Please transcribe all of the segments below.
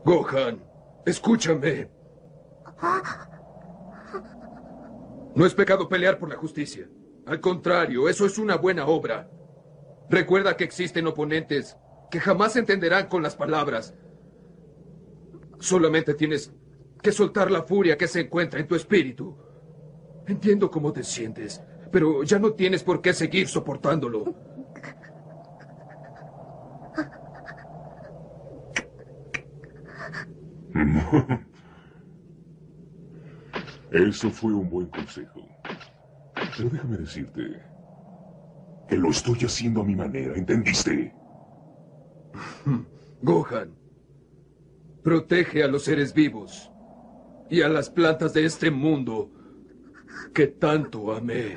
Gohan, escúchame. No es pecado pelear por la justicia. Al contrario, eso es una buena obra. Recuerda que existen oponentes que jamás entenderán con las palabras. Solamente tienes que soltar la furia que se encuentra en tu espíritu. Entiendo cómo te sientes, pero ya no tienes por qué seguir soportándolo. Eso fue un buen consejo. Pero déjame decirte que lo estoy haciendo a mi manera, ¿entendiste? Gohan, protege a los seres vivos y a las plantas de este mundo que tanto amé.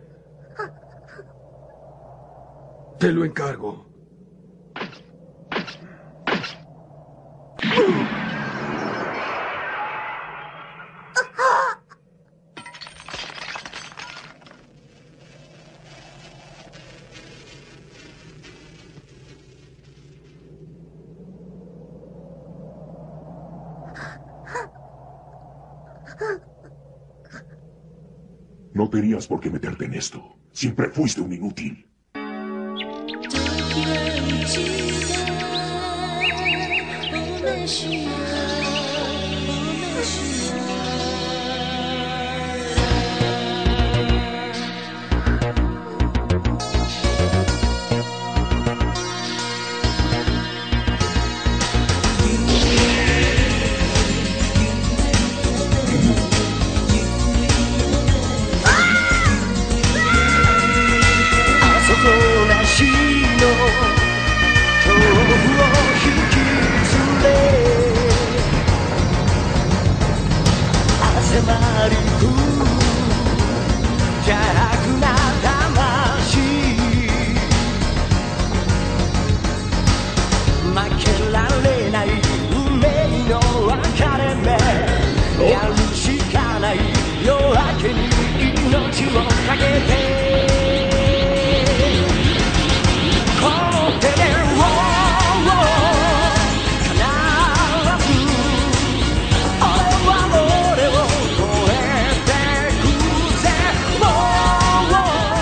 Te lo encargo. No tenías por qué meterte en esto. Siempre fuiste un inútil.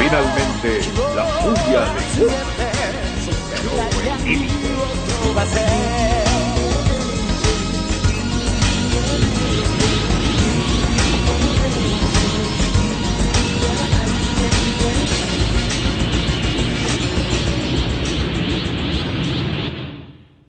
Finalmente, la furia de Goku superó el límite.